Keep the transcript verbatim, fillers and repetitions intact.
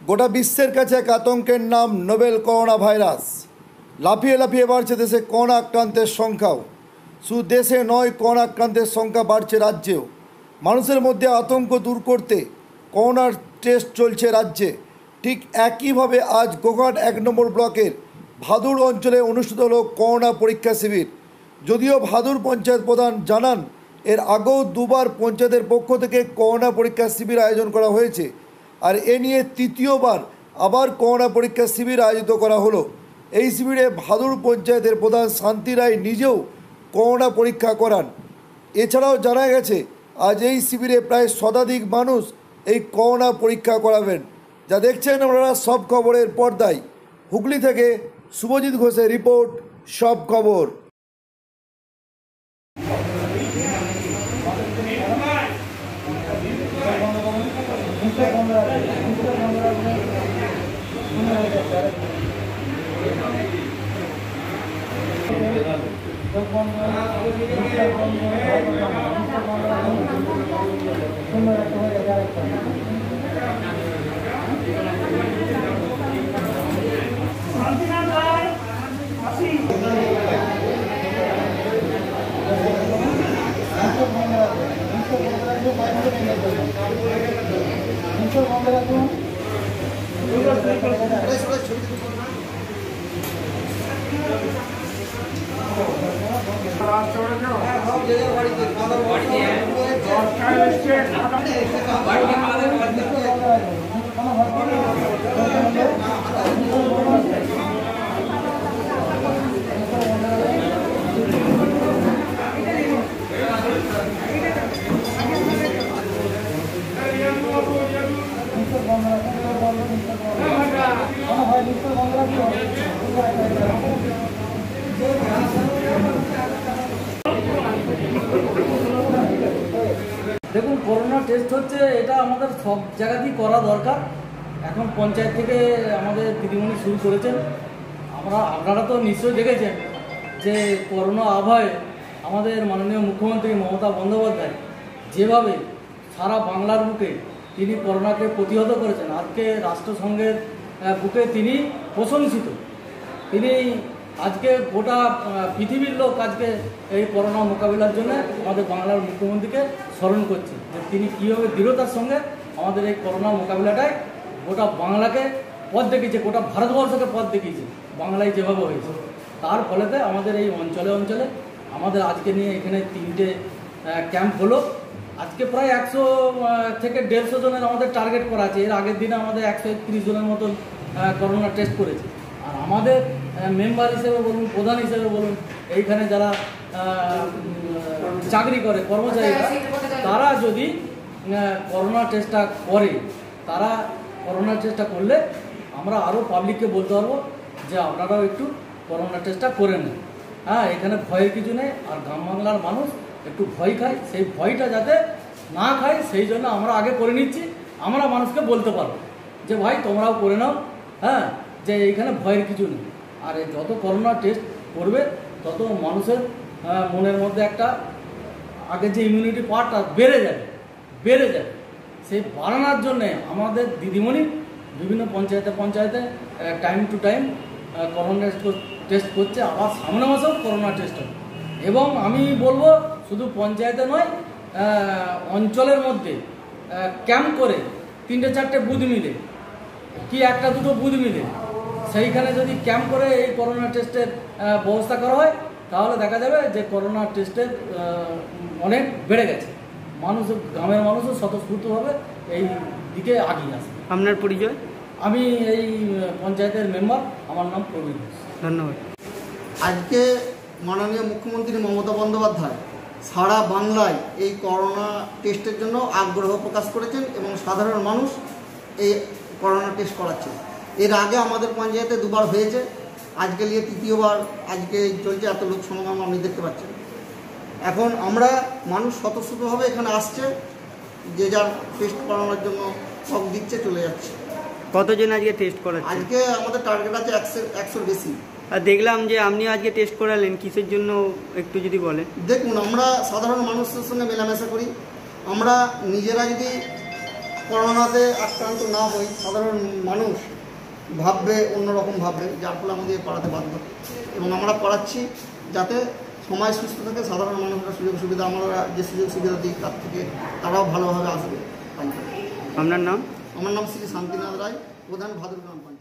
গোটা বিশ্বের কাছে এক আতঙ্কের নাম নোভেল করোনা ভাইরাস। লাফিয়ে লাফিয়ে বাড়ছে দেশে করোনা আক্রান্তের সংখ্যাও। শুধু দেশে নয়, করোনা আক্রান্তের সংখ্যা বাড়ছে রাজ্যেও। মানুষের মধ্যে আতঙ্ক দূর করতে করোনার টেস্ট চলছে রাজ্যে। ঠিক একইভাবে আজ গোঘাট এক নম্বর ব্লকের ভাদুর অঞ্চলে অনুষ্ঠিত হলো করোনা পরীক্ষা শিবির। যদিও ভাদুর পঞ্চায়েত প্রধান জানান এর আগেও দুবার পঞ্চায়েতের পক্ষ থেকে করোনা পরীক্ষা শিবির আয়োজন করা হয়েছে, আর এ নিয়ে তৃতীয়বার আবার করোনা পরীক্ষা শিবির আয়োজিত করা হলো। এই শিবিরে ভাদুর পঞ্চায়েতের প্রধান শান্তি রায় নিজেও করোনা পরীক্ষা করান। এছাড়াও জানা গেছে আজ এই শিবিরে প্রায় শতাধিক মানুষ এই করোনা পরীক্ষা করাবেন। যা দেখছেন আপনারা সব খবরের পর্দায়। হুগলি থেকে শুভজিৎ ঘোষের রিপোর্ট, সব খবর। দেখুন, করোনা টেস্ট হচ্ছে, এটা আমাদের সব জায়গাতেই করা দরকার। এখন পঞ্চায়েত থেকে আমাদের দিদিমণি শুরু করেছেন। আমরা আপনারা তো নিশ্চয়ই দেখেছেন যে করোনা আবহে আমাদের মাননীয় মুখ্যমন্ত্রী মমতা বন্দ্যোপাধ্যায় যেভাবে সারা বাংলার বুকে তিনি করোনাকে প্রতিহত করেছেন, আজকে রাষ্ট্রসংঘের বুকে তিনি প্রশংসিত। তিনি আজকে গোটা পৃথিবীর লোক আজকে এই করোনা মোকাবিলার জন্য আমাদের বাংলার মুখ্যমন্ত্রীকে স্মরণ করছে যে তিনি কীভাবে দৃঢ়তার সঙ্গে আমাদের এই করোনা মোকাবিলাটায় গোটা বাংলাকে পথ দেখিয়েছে, গোটা ভারতবর্ষকে পথ দেখিয়েছে বাংলায় যেভাবে হয়েছে। তার ফলেতে আমাদের এই অঞ্চলে অঞ্চলে আমাদের আজকে নিয়ে এখানে তিনটে ক্যাম্প হলো। আজকে প্রায় একশো থেকে দেড়শো জনের আমাদের টার্গেট করা আছে। এর আগের দিনে আমাদের একশো একত্রিশ জনের মতন করোনা টেস্ট করেছে। আর আমাদের মেম্বার হিসেবে বলুন, প্রধান হিসেবে বলুন, এইখানে যারা চাকরি করে কর্মচারীরা, তারা যদি করোনা টেস্টটা করে, তারা করোনা টেস্টটা করলে আমরা আরও পাবলিককে বলতে পারবো যে আপনারাও একটু করোনা টেস্টটা করে নেন। হ্যাঁ, এখানে ভয়ের কিছু নেই। আর গ্রাম বাংলার মানুষ একটু ভয় খায়, সেই ভয়টা যাতে না খায় সেই জন্য আমরা আগে করে নিচ্ছি। আমরা মানুষকে বলতে পারবো যে ভাই তোমরাও করে নাও, হ্যাঁ, যে এইখানে ভয়ের কিছু নেই। আর যত করোনা টেস্ট করবে তত মানুষের মনের মধ্যে একটা আগে যে ইমিউনিটি পাওয়ারটা বেড়ে যাবে বেড়ে যাবে সেই বাড়ানোর জন্যে আমাদের দিদিমণি বিভিন্ন পঞ্চায়েতে পঞ্চায়েতে time to time corona test করছে। আবার সামনে মাসেও করোনা টেস্ট হবে। এবং আমি বলবো শুধু পঞ্চায়েতে নয়, অঞ্চলের মধ্যে ক্যাম্প করে তিনটে চারটে বুথ মিলে কি একটা দুটো বুথ মিলে সেইখানে যদি ক্যাম্প করে এই করোনা টেস্টের ব্যবস্থা করা হয়, তাহলে দেখা যাবে যে করোনা টেস্টের অনেক বেড়ে গেছে। মানুষ, গ্রামের মানুষও স্বতঃস্ফূর্তভাবে এই দিকে আগিয়ে আসে। আপনার পরিচয়? আমি এই পঞ্চায়েতের মেম্বার, আমার নাম প্রবীণ ঘোষ। ধন্যবাদ। আজকে মাননীয় মুখ্যমন্ত্রী মমতা বন্দ্যোপাধ্যায় সারা বাংলায় এই করোনা টেস্টের জন্য আগ্রহ প্রকাশ করেছেন এবং সাধারণ মানুষ এই করোনা টেস্ট করাচ্ছে। এর আগে আমাদের পঞ্চায়েতে দুবার হয়েছে, আজকে নিয়ে তৃতীয়বার আজকে চলছে। এত লোক সমাগম আপনি দেখতে পাচ্ছেন। এখন আমরা মানুষ স্বতঃস্ফূর্তভাবে এখানে আসছে, যে যার টেস্ট করানোর জন্য সব দিচ্ছে, চলে যাচ্ছে। কতজন আজকে টেস্ট করাচ্ছে? আজকে আমাদের টার্গেট আছে একশো একশোর বেশি। আর দেখলাম যে আপনি আজকে টেস্ট করালেন, কিসের জন্য একটু যদি বলেন। দেখুন, আমরা সাধারণ মানুষের সঙ্গে মেলামেশা করি। আমরা নিজেরা যদি করোনাতে আক্রান্ত না হই, সাধারণ মানুষ ভাববে অন্যরকম ভাববে, যার ফলে আমাদের পড়াতে বাধ্য। এবং আমরা পড়াচ্ছি যাতে সমাজ সুস্থ থাকে, সাধারণ মানুষরা সুযোগ সুবিধা, আমরা যে সুযোগ সুবিধা দিই তার থেকে তারাও ভালোভাবে আসবে। আপনার নাম? আমার নাম শ্রী শান্তিনাথ রায়, প্রধান ভাদুর গ্রাম পঞ্চায়েত।